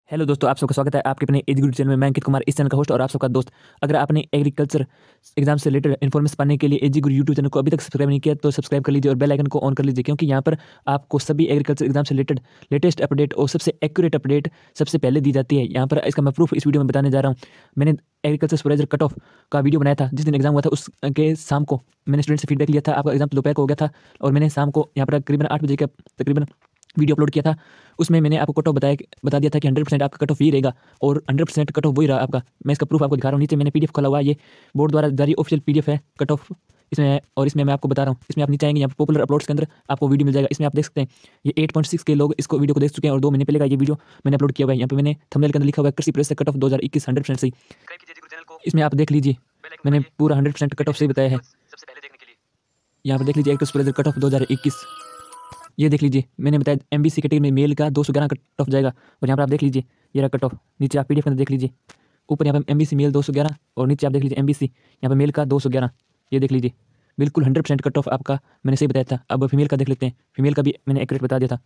Hello दोस्तों, आप सबका स्वागत है आपके अपने एजुकेट चैनल में। मैं अंकित कुमार, इस चैनल का होस्ट और आप सबका दोस्त। अगर आपने एग्रीकल्चर एग्जाम से रिलेटेड इन्फॉर्मेशन पाने के लिए एजुकेट यूट्यूब चैनल को अभी तक सब्सक्राइब नहीं किया तो सब्सक्राइब कर लीजिए और बेल आइकन को ऑन कर लीजिए, क्योंकि यहाँ पर आपको सभी एग्रीकल्चर एग्जाम से रिलेटेड लेटेस्ट अपडेट और सबसे एक्यूरेट अपडेट सबसे पहले दी जाती है। यहाँ पर इसका मैं प्रूफ इस वीडियो में बताने जा रहा हूँ। मैंने एग्रीकल्चर सुपरवाइजर कट ऑफ का वीडियो बनाया था जिस दिन एग्जाम हुआ था, उसके शाम को मैंने स्टूडेंट से फीडबैक लिया था। आपका एग्जाम दोपहर को हो गया था और मैंने शाम को यहाँ पर करीबन 8 बजे का तकरीबन वीडियो अपलोड किया था। उसमें मैंने आपको कट ऑफ बता दिया था कि 100% आपका कट ऑफ ही रहेगा और 100% कट ऑफ वही रहा आपका। मैं इसका प्रूफ आपको दिखा रहा हूँ। नीचे मैंने पीडीएफ खोला हुआ है, ये बोर्ड द्वारा जारी ऑफिशियल पीडीएफ है कट ऑफ इसमें है और इसमें मैं आपको बता रहा हूँ। इसमें आप नीचे आएंगे, यहाँ पर पॉपुलर अपलोड्स के अंदर आपको वीडियो मिल जाएगा। इसमें आप देख सकते हैं ये 8.6 के लोग इसको वीडियो को देख चुके हैं और 2 महीने पहले का ये वीडियो मैंने अपलोड किया हुआ है। यहाँ पे मैंने थंबनेल के अंदर लिखा हुआ है कृषि प्रेस से कट ऑफ 2021 100% सही। इसमें आप देख लीजिए मैंने पूरा 100% कट ऑफ सही बताया है। यहाँ पर देख लीजिए एग्रीकल्चर कट ऑफ 2021, ये देख लीजिए मैंने बताया एमबीसी कैटेगरी में मेल का 211 कट ऑफ जाएगा और यहाँ पर आप देख लीजिए ये रहा कट ऑफ। नीचे आप पीडीएफ के अंदर देख लीजिए, ऊपर यहाँ पर एमबीसी मेल 211 और नीचे आप देख लीजिए एमबीसी यहाँ पर मेल का 211। ये देख लीजिए बिल्कुल 100% कट ऑफ आपका मैंने सही बताया था। अब फीमेल का देख लेते हैं, फीमेल का भी मैंने एक्यूरेट बता दिया था।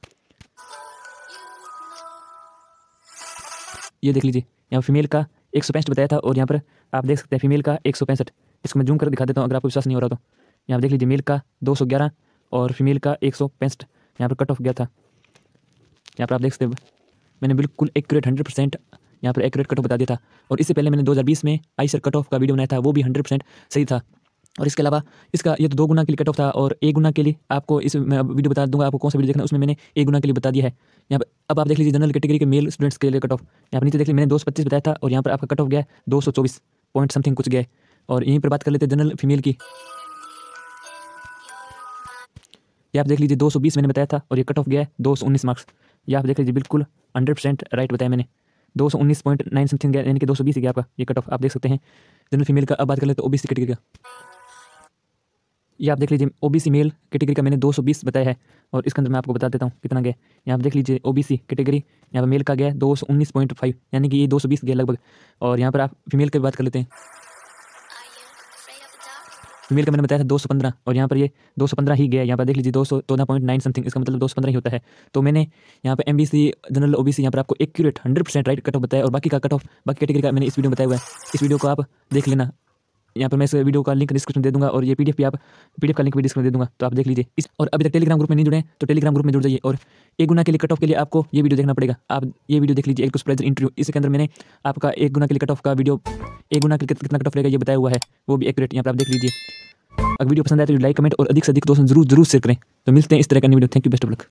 ये देख लीजिए यहाँ फीमेल का 165 बताया था और यहाँ पर आप देख सकते हैं फीमेल का 165। इसको मैं जूम कर दिखा देता हूँ अगर आपको विश्वास नहीं हो रहा तो। यहाँ देख लीजिए मेल का 211 और फीमेल का 165 यहाँ पर कट ऑफ गया था। यहाँ पर आप देख सकते हैं मैंने बिल्कुल एक्यूरेट 100% यहाँ पर एक्यूरेट कट ऑफ बता दिया था। और इससे पहले मैंने 2020 में आईसर कट ऑफ का वीडियो बनाया था, वो भी 100% सही था। और इसके अलावा इसका ये तो 2 गुना के लिए कट ऑफ था और 1 गुना के लिए आपको इस मैं वीडियो बता दूंगा आपको कौन सा वीडियो देखना है। उसमें मैंने 1 गुना के लिए बता दिया है। यहाँ पर अब आप देख लीजिए जनरल कैटेगरी के मेल स्टूडेंट्स के लिए कट ऑफ। यहाँ पर नीचे देख लीजिए मैंने 225 बताया था और यहाँ पर आपका कट ऑफ गया 224 पॉइंट समथिंग कुछ गया। और यहीं पर बात कर लेते हैं जनरल फीमेल की। ये आप देख लीजिए 220 मैंने बताया था और ये कट ऑफ गया है 219 मार्क्स। ये आप देख लीजिए बिल्कुल 100% राइट बताया मैंने। 219.9 समथिंग गया यानी कि 220 गया आपका ये कट ऑफ, आप देख सकते हैं जनरल फीमेल का। अब बात कर लेते हैं ओबीसी कैटेगरी का। ये आप देख लीजिए ओबीसी मेल कैटेगरी का मैंने 220 बताया है और इसके अंदर मैं आपको बता देता हूँ कितना गया। यहाँ पर देख लीजिए ओबीसी कैटेगरी यहाँ पर मेल का गया 219.5 यानी कि ये 220 गया लगभग। और यहाँ पर आप फीमेल की बात कर लेते हैं। फीमेल का मैंने बताया था 215 और यहाँ पर ये 215 ही गया। यहाँ पर देख लीजिए 214.9 समथिंग, इसका मतलब 215 ही होता है। तो मैंने यहाँ पर एमबीसी जनरल ओबीसी यहाँ पर आपको एक्यूरेट 100% राइट कट ऑफ बताया और बाकी का कट ऑफ बाकी कैटेगरी का मैंने इस वीडियो में बताया हुआ है। इस वीडियो को आप देख लेना। यहाँ पर मैं इस वीडियो का लिंक डिस्क्रिप्शन दे दूंगा और ये पीडीएफ भी आप पीडीएफ का लिंक भी डिस्क्रिप्शन दे दूंगा, तो आप देख लीजिए इस। और अभी तक टेलीग्राम ग्रुप में नहीं जुड़े हैं तो टेलीग्राम ग्रुप में जुड़ जाइए। और 1 गुना के लिए कट ऑफ के लिए आपको ये वीडियो देखना पड़ेगा। आप ये वीडियो देख लीजिए एग्रीकल्चर इंटरव्यू, इसके अंदर मैंने आपका 1 गुना के लिए कट ऑफ का वीडियो 1 गुना के लिए कितना कट ऑफ रहेगा ये बताया हुआ है, वो भी एक्यूरेट यहाँ पर आप देख लीजिए। अगर वीडियो पसंद आए तो लाइक कमेंट और अधिक से अधिक दोस्तों जरूर शेयर करें। तो मिलते हैं इस तरह का new video. Thank you, best of luck.